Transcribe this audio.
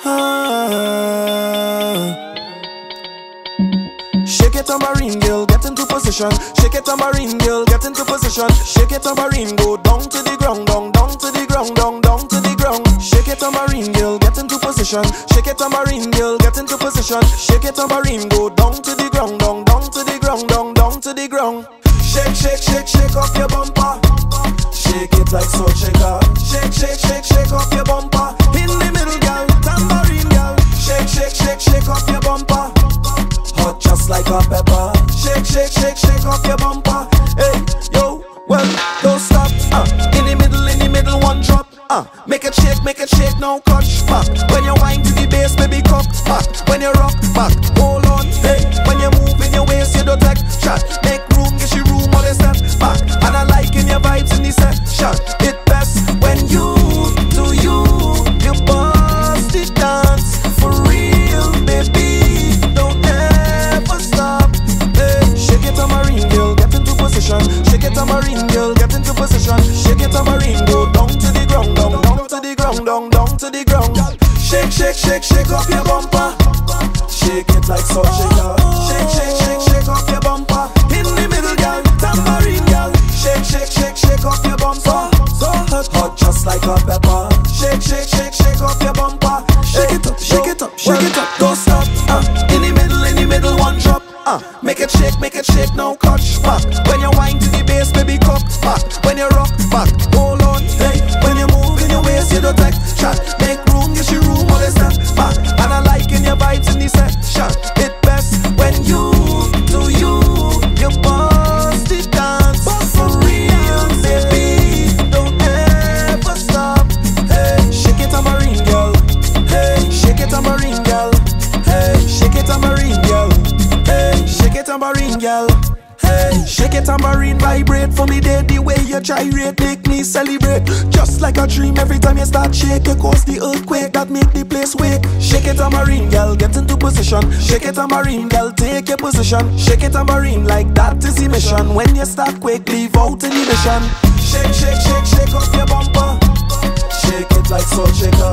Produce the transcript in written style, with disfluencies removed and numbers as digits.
Shake it, tambourine girl, get into position. Shake it, tambourine girl, get into position. Shake it, tambourine, go down to the ground, down to the ground, down to the ground. Shake it, tambourine girl, get into position. Shake it, tambourine girl, get into position. Shake it, tambourine, go down to the ground, down to the ground, down to the ground. Shake, shake, shake, shake off your bumper. Shake it like salt shaker. Shake, shake, shake, shake off your bumper. In the middle, girl, tambourine girl. Shake, shake, shake, shake off your bumper. Hot just like a pepper. Shake, shake, shake, shake off your bumper. Hey, yo, well, don't stop. In the middle, one drop. Make it shake, now catch back. When you whine to the bass, baby, cock back. When you rock back, hold on. Hey, when you move in your waist, you don't take shot. Make room, get your room, all the step back. And I like in your vibes in the session. It best when you do you bust it dance for real, baby. Don't ever stop. Hey, shake it, tambourine girl, get into position. Shake it, tambourine girl, get into position. Shake it, tambourine, go down to the ground, down to the ground, down to the ground. Shake, shake, shake, shake off your bumper. Shake it like salt shaker. Shake, shake, shake, shake off your bumper. In the middle, girl, tambourine girl. Shake, shake, shake, shake off your bumper. So hot, hot just like a pepper. Shake, shake, shake, shake off your bumper. Shake it up, shake it up, shake it up. Don't stop. In the middle, one drop. Make it shake, now catch back. When you whine to the bass, baby, cock back. When you rock back, hold on. Hey, when you move in your waist, you don't take shot. Make room, get your room, all the step back. And I like in your vibes in the session. It best when you do you bust it dance for real, baby. Don't ever stop. Hey, shake it, tambourine girl. Hey, shake it, tambourine girl. Hey, shake it, tambourine girl. Hey, shake it, tambourine girl. Hey, shake it, tambourine, vibrate for me day. The way you gyrate make me celebrate. Just like a dream every time you start shake. You cause the earthquake that make the place wake. Shake it, tambourine girl, get into position. Shake it, tambourine girl, take your position. Shake it, tambourine, like that is the mission. When you start quick, leave out inhibition. Shake, shake, shake, shake off your bumper. Shake it like salt shaker.